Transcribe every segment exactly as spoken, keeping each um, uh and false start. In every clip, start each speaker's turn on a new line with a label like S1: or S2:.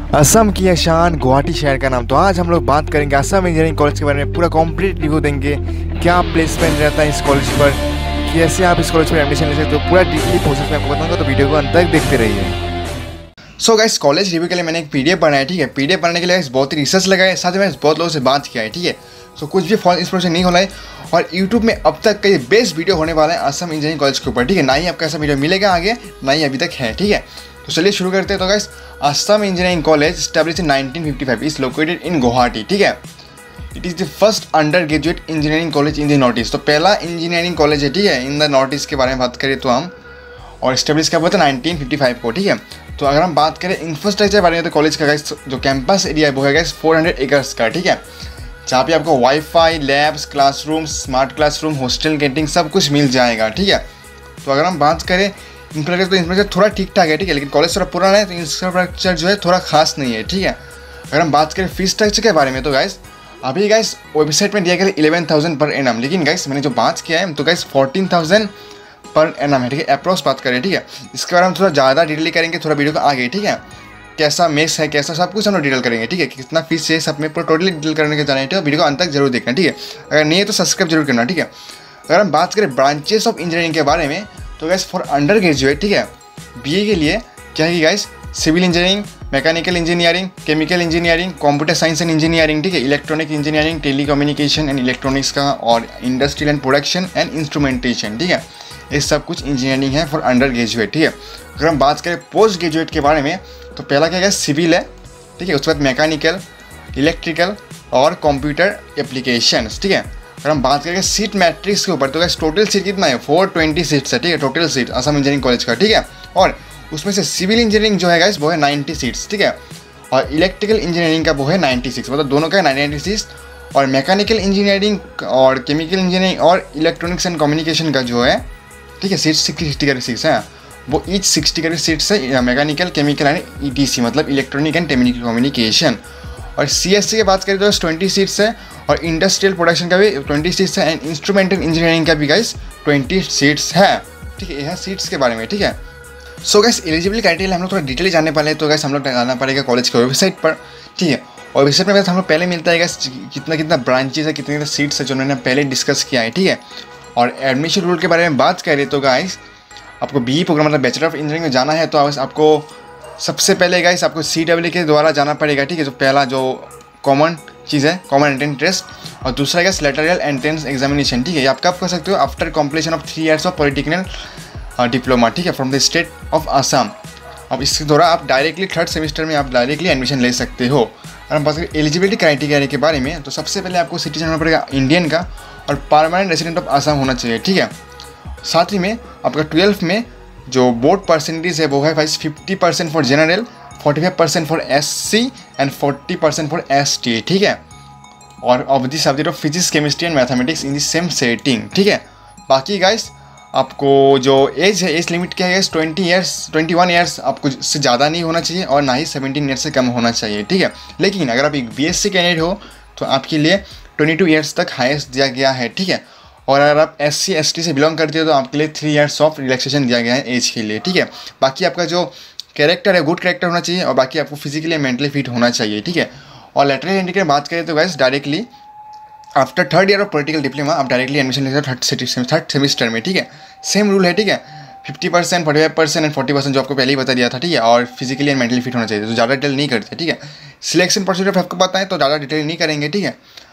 S1: असम की शान गुवाहाटी शहर का नाम। तो आज हम लोग बात करेंगे असम इंजीनियरिंग कॉलेज के बारे में, पूरा कंप्लीट रिव्यू देंगे। क्या प्लेसमेंट रहता है इस कॉलेज पर, कैसे आप इस कॉलेज पर एडमिशन ले सकते हो, पूरा डिटेली प्रोसेस में आपको बताऊंगा, तो वीडियो को अंत तक देखते रहिए। सो गाइस, कॉलेज रिव्यू के लिए मैंने एक पीडीएफ बनाया, ठीक है। पीडीएफ बनाने के लिए बहुत ही रिसर्च लगाया, साथ ही मैंने बहुत लोगों से बात किया है, ठीक है। सो कुछ भी फॉल्स इंफॉर्मेशन नहीं होना है। और यूट्यूब में अब तक कई बेस्ट वीडियो होने वाला है असम इंजीनियरिंग कॉलेज के ऊपर, ठीक है। ना ही आपका ऐसा वीडियो मिलेगा आगे, ना ही अभी तक है, ठीक है। तो चलिए शुरू करते हैं। तो guys, Assam engineering college established in nineteen fifty five is located in Guwahati, ठीक है। It is the first under graduate engineering college in the north east. तो पहला इंजीनियरिंग कॉलेज है, ठीक है, इन द नॉर्थ ईस्ट के बारे में बात करें तो हम, और स्टैब्लिश कब हुआ था नाइनटीन फिफ्टी फाइव को, ठीक है। तो अगर हम बात करें इंफ्रास्ट्रक्चर के बारे में, तो कॉलेज का गाइस जो कैंपस एरिया है वो है गाइस फोर हंड्रेड एकर्स का, ठीक है। जहाँ पे आपको WiFi, labs, classroom, smart classroom, hostel, canteen सब कुछ मिल जाएगा, ठीक है। तो अगर हम बात करें इंफ्रास्ट्रक्चर, तो इंफ्रास्ट्रक्चर थोड़ा ठीक ठाक है, ठीक है, लेकिन कॉलेज थोड़ा पुराना है तो इंफ्रास्ट्रक्चर जो है थोड़ा खास नहीं है, ठीक है। अगर हम बात करें फीस स्ट्रक्चर के बारे में, तो गाइस अभी गाइस वेबसाइट में दिया गया इलेवन थाउजेंड पर एनम, लेकिन गाइस मैंने जो बात किया है तो guys fourteen thousand per annum है, ठीक है। अप्रोक्स बात करें, ठीक है। इसके बारे में थोड़ा ज़्यादा डिटेल करेंगे थोड़ा वीडियो को आगे, ठीक है। कैसा मेस है, कैसा सब कुछ हम लोग डिटेल करेंगे, ठीक है। कितना फीस है सब में पूरा टोटली डिटेल करने के जाना है, तो वीडियो को अंत तक जरूर देखना, ठीक है। अगर नहीं है तो सब्सक्राइब जरूर करना, ठीक है। अगर हम बात करें ब्रांचेस ऑफ इंजीनियरिंग के बारे में, तो गाइस फॉर अंडर ग्रेजुएट, ठीक है, बीए के लिए क्या है कि guys civil engineering, mechanical engineering, chemical engineering, computer science and engineering, ठीक है, electronic engineering, telecommunication and electronics का, और industrial and production and instrumentation, ठीक है। ये सब कुछ इंजीनियरिंग है फॉर अंडर ग्रेजुएट, ठीक है। अगर हम बात करें पोस्ट ग्रेजुएट के बारे में, तो पहला क्या है सिविल है, ठीक है, उसके बाद मैकेनिकल, इलेक्ट्रिकल और कंप्यूटर एप्लीकेशंस, ठीक है। अगर हम बात करें सीट मैट्रिक्स के ऊपर, तो गाइस टोटल सीट कितना है, फोर ट्वेंटी सीट्स है, ठीक है, total seat Assam engineering college का, ठीक है। और उसमें से सिविल इंजीनियरिंग जो है गाइस वो है नाइन्टी सीट्स, ठीक है, और इलेक्ट्रिकल इंजीनियरिंग का वो है नाइन्टी सिक्स, मतलब दोनों का नाइन्टी सिक्स। और मैकेनिकल इंजीनियरिंग और केमिकल इंजीनियरिंग और इलेक्ट्रॉनिक्स एंड कम्युनिकेशन का जो है, ठीक है, सीट्स सिक्सटी करके सीट्स हैं, वो ईच सिक्सटी करके सीट्स है, मैकेनिकल, केमिकल एंड ईटीसी मतलब इलेक्ट्रॉनिक एंड कम्युनिकेशन। और सीएससी की बात करें तो ट्वेंटी सीट्स है, और इंडस्ट्रियल प्रोडक्शन का भी ट्वेंटी सीट्स है, एंड इंस्ट्रूमेंटल इंजीनियरिंग का भी गाइस ट्वेंटी सीट्स है, ठीक है। यह है सीट्स के बारे में, ठीक है। सो गाइस एलिजिबिलिटी क्राइटेरिया हम लोग थोड़ा डिटेल जानने वाले हैं, तो गाइस हम लोग जाना पड़ेगा कॉलेज के वेबसाइट पर, ठीक है। और वेबसाइट में हम लोग पहले मिलता है गाइस कितना कितना ब्रांचेस है, कितने कितने सीट्स है, जो उन्होंने पहले डिस्कस किया है, ठीक है। और एडमिशन रूल के बारे में बात करें तो गाइस आपको बी प्रोग्राम मतलब बैचलर ऑफ इंजीनियरिंग में जाना है, तो आपको सबसे पहले गाइस आपको सी डब्ल्यू के द्वारा जाना पड़ेगा, ठीक है। जो पहला जो कॉमन चीज़ है, कॉमन एंट्रेंस टेस्ट, और दूसरा गाइस लेटरल एंट्रेंस एग्जामिनेशन, ठीक है। ये आप कब कर सकते हो, after completion of three years of polytechnical diploma, ठीक है, from the state of Assam. अब इसके द्वारा आप डायरेक्टली थर्ड सेमेस्टर में आप डायरेक्टली एडमिशन ले सकते हो। और हम बात करें एलिजिबिलिटी क्राइटेरिया के बारे में, तो सबसे पहले आपको सिटीजन होना पड़ेगा इंडियन का, और परमानेंट रेजिडेंट ऑफ असम होना चाहिए, ठीक है। साथ ही में आपका ट्वेल्थ में जो बोर्ड परसेंटेज है वो है guys fifty percent for general, forty five percent for S C and forty percent for S T, ठीक है। और of the subject of physics, chemistry and mathematics in the same setting, ठीक है। बाकी guys आपको जो एज है, as limit क्या है, twenty years twenty one years आपको से ज़्यादा नहीं होना चाहिए, और ना ही सेवनटीन ईयर्स से कम होना चाहिए, ठीक है। लेकिन अगर आप एक बी एस सी कैंडिडेट हो तो आपके लिए ट्वेंटी टू ईयर्स तक हाईएस्ट दिया गया है, ठीक है। और अगर आप एस सी एस टी से बिलोंग करते हो तो आपके लिए थ्री ईयर्स ऑफ रिलैक्सेशन दिया गया है एज के लिए, ठीक है। बाकी आपका जो कैरेक्टर है गुड कैरेक्टर होना चाहिए, और बाकी आपको फिजिकली एंड मेंटली फिट होना चाहिए, ठीक है। और लेटरल एंट्री की बात करें तो guys directly after third year of political diploma आप डायरेक्टली एडमिशन ले सकते हो थर्ड सेमेस्टर में, ठीक है। सेम रूल है, ठीक है, fifty percent, forty five percent and forty percent जो आपको पहले ही बता दिया था, ठीक है। और फिजिकली एंड मेंटली फिट होना चाहिए, तो ज़्यादा डिटेल नहीं करते, ठीक है। सिलेक्शन प्रोसीजर आपको पता है तो ज़्यादा डिटेल नहीं करेंगे, ठीक है।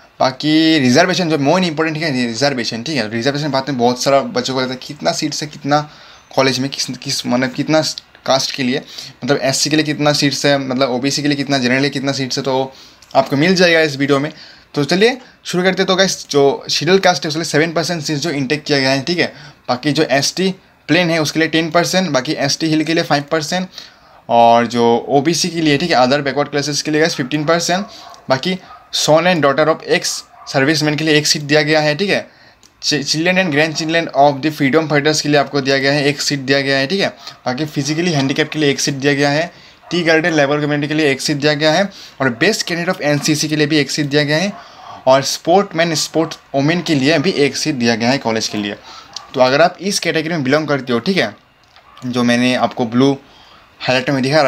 S1: बाकी रिजर्वेशन जो मोस्ट इंपॉर्टेंट है, रिजर्वेशन, ठीक है। रिजर्वेशन बात में बहुत सारा बच्चों को रहता है कितना सीट से कितना कॉलेज में किस किस मतलब कितना कास्ट के लिए, मतलब एससी के लिए कितना सीट्स है, मतलब ओबीसी के लिए कितना, जनरल के लिए कितना सीट्स है, तो आपको मिल जाएगा इस वीडियो में। तो चलिए शुरू करते हैं। तो गाइस जो शेड्यूल कास्ट है उसके लिए सेवन परसेंट सीट्स जो इंटेक किया गया है, ठीक है। बाकी जो एस टी प्लेन है उसके लिए टेन परसेंट, बाकी एस टी हिल के लिए फाइव परसेंट, और जो ओ बी सी के लिए, ठीक है, अदर बैकवर्ड क्लासेस के लिए गाइस फिफ्टीन परसेंट, बाकी son and daughter of ex serviceman के लिए एक सीट दिया गया है, ठीक है। Children and grand children of the freedom fighters के लिए आपको दिया गया है एक सीट दिया गया है, ठीक है। बाकी फिजिकली हैंडीकैप के लिए एक सीट दिया गया है, टी गार्डेड लेबर कम्युनिटी के लिए एक सीट दिया गया है, और best candidate of N C C के लिए भी एक सीट दिया गया है, और स्पोर्टमैन स्पोर्ट वोमेन के लिए भी एक सीट दिया गया है कॉलेज के लिए। तो अगर आप इस कैटेगरी में बिलोंग करते हो, ठीक है, जो मैंने आपको ब्लू हाईलाइट में दिखा रहा है,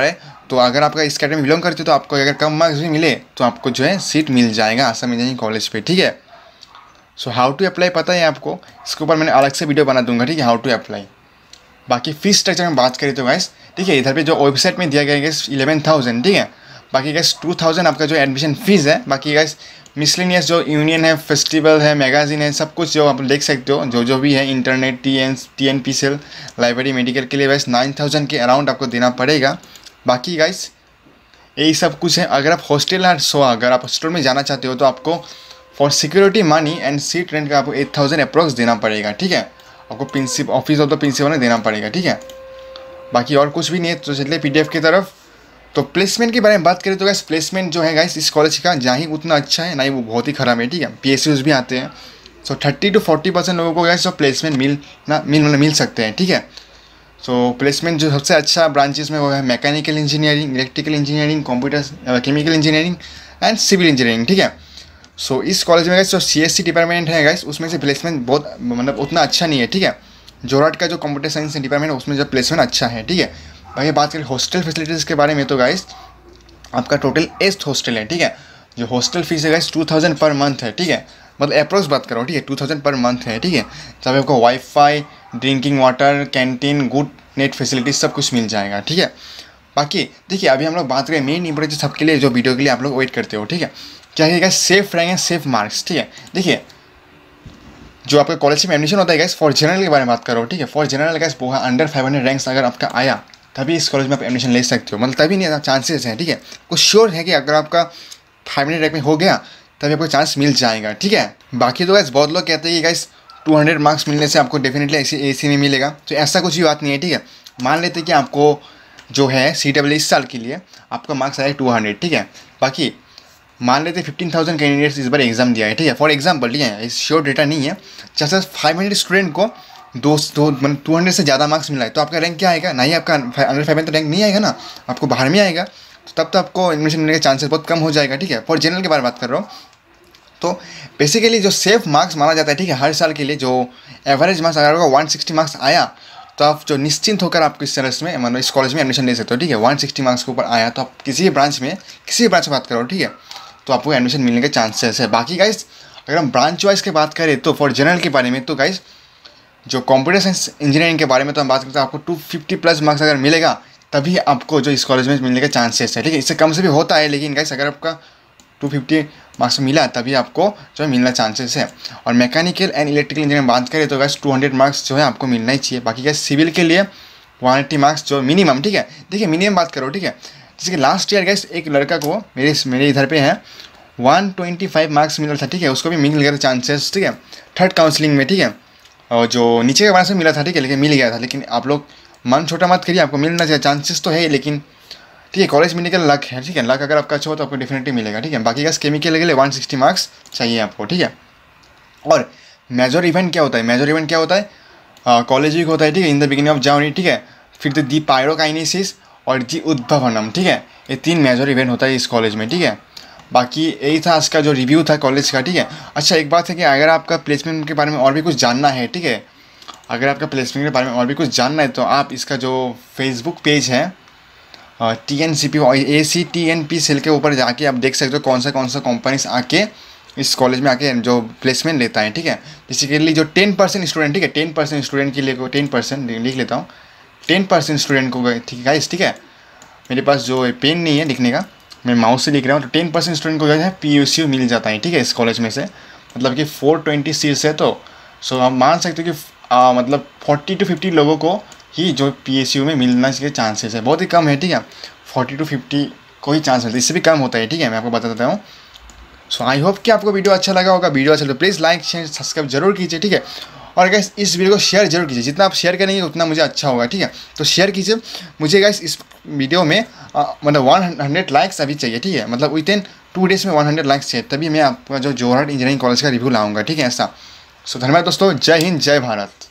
S1: तो अगर आपका इस कैटेगरी में बिलोंग करते हो तो आपको अगर कम मार्क्स भी मिले तो आपको जो है सीट मिल जाएगा आसाम इंजीनियरिंग कॉलेज पे, ठीक है। सो हाउ टू अप्लाई पता है आपको, इसके ऊपर मैंने अलग से वीडियो बना दूंगा, ठीक है, हाउ टू अप्लाई। बाकी फीस स्ट्रक्चर में बात करें तो गाइस, ठीक है, इधर पे जो वेबसाइट में दिया गया है इलेवन थाउजेंड, ठीक है। बाकी गाइस टू थाउजेंड आपका जो एडमिशन फीस है। बाकी गाइस मिसलेनियस जो यूनियन है, फेस्टिवल है, मैगजीन है, सब कुछ जो आप देख सकते हो, जो जो भी है, internet, T N T N P cell, library, medical के लिए गाइस नाइन थाउजेंड के अराउंड आपको देना पड़ेगा। बाकी गाइस यही सब कुछ है। अगर आप हॉस्टल और सो अगर आप हॉस्टल में जाना चाहते हो तो आपको for security money and seat rent का आपको एट थाउजेंड अप्रॉक्स देना पड़ेगा, ठीक है। आपको principal office of the principal में देना पड़ेगा, ठीक है। बाकी और कुछ भी नहीं है। तो चलिए पीडीएफ की तरफ। तो प्लेसमेंट के बारे में बात करें तो गाइस प्लेसमेंट जो है गाइस इस कॉलेज का ना ही उतना अच्छा है ना ही वो बहुत ही ख़राब है, ठीक है। पीएसयूज भी आते हैं। So thirty two forty percent लोगों को गाइस जो प्लेसमेंट मिल ना मिल मिल सकते हैं, ठीक है। सो प्लेसमेंट जो सबसे अच्छा ब्रांचेस में वो है mechanical engineering, electrical engineering, computer chemical engineering and civil engineering, ठीक है। सो so, इस कॉलेज में गाइस जो सीएससी डिपार्टमेंट है गाइस उसमें से प्लेसमेंट बहुत मतलब उतना अच्छा नहीं है, ठीक है। जोरहाट का जो कंप्यूटर साइंस डिपार्टमेंट है उसमें जो प्लेसमेंट अच्छा है, ठीक है। बाकी बात करें हॉस्टल फैसिलिटीज़ के बारे में तो गाइस आपका टोटल एस्ट हॉस्टल है, ठीक है। जो हॉस्टल फीस है guys two thousand per month है, ठीक है। मतलब अप्रोक्स बात करो, ठीक है, टू थाउजेंड पर मंथ है, ठीक है। जब आपको WiFi, drinking water, canteen, good net facilities सब कुछ मिल जाएगा, ठीक है। बाकी देखिए अभी हम लोग बात करें मेन इंपॉर्टेंट सबके लिए जो वीडियो के लिए आप लोग वेट करते हो, ठीक है। क्या है सेफ रहेंगे, सेफ मार्क्स, ठीक है। देखिए जो आपका कॉलेज में एडमिशन होता है गाइस फॉर जनरल के बारे में बात करो, ठीक है। For general guys under five hundred ranks अगर आपका आया तभी इस कॉलेज में आप एडमिशन ले सकते हो, मतलब तभी नहीं चांसेस हैं, ठीक है। कुछ श्योर है कि अगर आपका फाइव हंड्रेड रैंक में हो गया तभी आपको चांस मिल जाएगा, ठीक है। बाकी तो गाइस बहुत लोग कहते हैं कि गाइस टू हंड्रेड मार्क्स मिलने से आपको डेफिनेटली ऐसी ए सी में मिलेगा, तो ऐसा कुछ भी बात नहीं है, ठीक है। मान लेते कि आपको जो है सी डब्ल्यू इस साल के लिए आपका मार्क्स आया टू हंड्रेड, ठीक है। बाकी मान लेते फिफ्टीन थाउजेंड कैंडिडेट्स इस बार एग्जाम दिया है, ठीक है, फॉर एग्जाम्पल, ठीक है, श्योर डेटा नहीं है। जैसे फाइव हंड्रेड स्टूडेंट को दो दो मतलब टू हंड्रेड से ज़्यादा मार्क्स मिला है तो आपका रैंक क्या आएगा, ना ही आपका अंडर फाइव हंड्रेड रैंक नहीं आएगा ना, आपको बाहर में आएगा, तो तब तो आपको एडमिशन मिलने के चांसेस बहुत कम हो जाएगा, ठीक है। फॉर जनरल के बारे में बात कर रहा हूँ तो बेसिकली जो सेफ मार्क्स माना जाता है, ठीक है, हर साल के लिए जो एवरेज मार्क्स अगर आपका वन सिक्सटी मार्क्स आया तो आप जो निश्चिंत होकर आप इस तरह में मतलब इस कॉलेज में एडमिशन ले सकते हो, ठीक है। वन सिक्सटी मार्क्स के ऊपर आया तो आप किसी भी ब्रांच में किसी भी ब्रांच में बात करो, ठीक है, तो आपको एडमिशन मिलने के चांसेस है। बाकी गाइस अगर हम ब्रांच वाइज की बात करें तो फॉर जनरल के बारे में तो गाइस जो कंप्यूटर साइंस इंजीनियरिंग के बारे में तो हम बात करते हैं आपको टू फिफ्टी प्लस मार्क्स अगर मिलेगा तभी आपको जो इस कॉलेज में मिलने के चांसेस है, ठीक है। इससे कम से भी होता है लेकिन गाइस अगर आपका टू फिफ्टी मार्क्स मिला तभी आपको जो है मिलना चांसेस है। और मैकेनिकल एंड इलेक्ट्रिकल इंजीनियरिंग बात करें तो गाइस टू हंड्रेड मार्क्स जो है आपको मिलना ही चाहिए। बाकी गाइस सिविल के लिए वन एट्टी मार्क्स जो मिनिमम, ठीक है। देखिए मिनिमम बात करो, ठीक है, जैसे कि लास्ट ईयर गाइस एक लड़का को मेरे मेरे इधर पे है वन ट्वेंटी फाइव मार्क्स मिला था, ठीक है, उसको भी मिल गया था चांसेस, ठीक है, थर्ड काउंसलिंग में, ठीक है। और जो नीचे के ब्रांच में मिला था, ठीक है, लेकिन मिल गया था। लेकिन आप लोग मन छोटा मत करिए, आपको मिलना चाहिए, चांसेस तो है लेकिन ठीक है, कॉलेज मिलने का लक है, ठीक है। लक अगर आपका अच्छा हो तो आपको डेफिनेटली मिलेगा, ठीक है। बाकी का केमिकल के लिए वन सिक्सटी मार्क्स चाहिए आपको, ठीक है। और मेजर इवेंट क्या होता है, मेजर इवेंट क्या होता है कॉलेज वीक होता है, ठीक है, in the beginning of January, ठीक है। फिर द दी पायरोकाइनेसिस और दी उद्भवनम, ठीक है, ये तीन मेजर इवेंट होता है इस कॉलेज में, ठीक है। बाकी यही था इसका जो रिव्यू था कॉलेज का, ठीक है। अच्छा एक बात है कि अगर आपका प्लेसमेंट के बारे में और भी कुछ जानना है, ठीक है, अगर आपका प्लेसमेंट के बारे में और भी कुछ जानना है तो आप इसका जो फेसबुक पेज है T N C P A C T N P cell के ऊपर जाके आप देख सकते हो कौन सा कौन सा कंपनीज आके इस कॉलेज में आके जो प्लेसमेंट लेता है, ठीक है। बेसिकली जो टेन परसेंट स्टूडेंट, ठीक है, टेन परसेंट स्टूडेंट के लिए टेन परसेंट लिख लेता हूँ, टेन परसेंट स्टूडेंट को, ठीक है, ठीक है। मेरे पास जो पेन नहीं है लिखने का, मैं माउस से लिख रहा हूँ, तो टेन परसेंट स्टूडेंट को जो है पी यू सी मिल जाता है, ठीक है, इस कॉलेज में से। मतलब कि फोर ट्वेंटी सीट्स है तो सो हम मान सकते हो कि आ, मतलब फोर्टी टू फिफ्टी लोगों को ही जो पी एस यू में मिलना के चांसेस है, बहुत ही कम है, ठीक है। फोर्टी टू फिफ्टी को ही चांस मिलता है, इससे भी कम होता है, ठीक है, मैं आपको बता देता हूँ। सो आई होप कि आपको वीडियो अच्छा लगा होगा। वीडियो अच्छा लगे तो प्लीज़ लाइक शेयर सब्सक्राइब जरूर कीजिए, ठीक है। और गाइस इस वीडियो को शेयर जरूर कीजिए, जितना आप शेयर करेंगे उतना मुझे अच्छा होगा, ठीक है। तो शेयर कीजिए मुझे गाइस इस वीडियो में आ, मतलब वन हंड्रेड लाइक्स अभी चाहिए, ठीक है, मतलब विद इन टू डेज में वन हंड्रेड लाइक्स चाहिए, तभी मैं आपका जो जोरहाट इंजीनियरिंग कॉलेज का रिव्यू लाऊंगा, ठीक है, ऐसा। सो धन्यवाद दोस्तों, जय हिंद, जय भारत।